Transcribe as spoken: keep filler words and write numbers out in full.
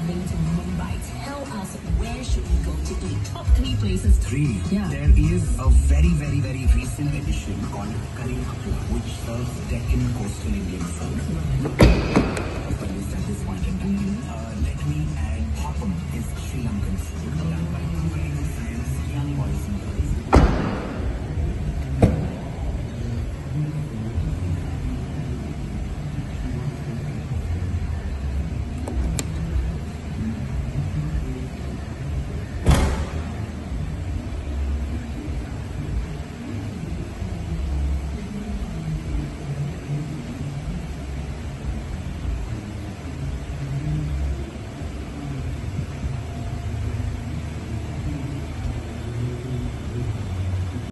traveling to Mumbai. Tell us, where should we go to eat? Top three places. Three. Yeah. There is a very, very, very recent edition called Curry Kapla, which serves Deccan coastal Indian food.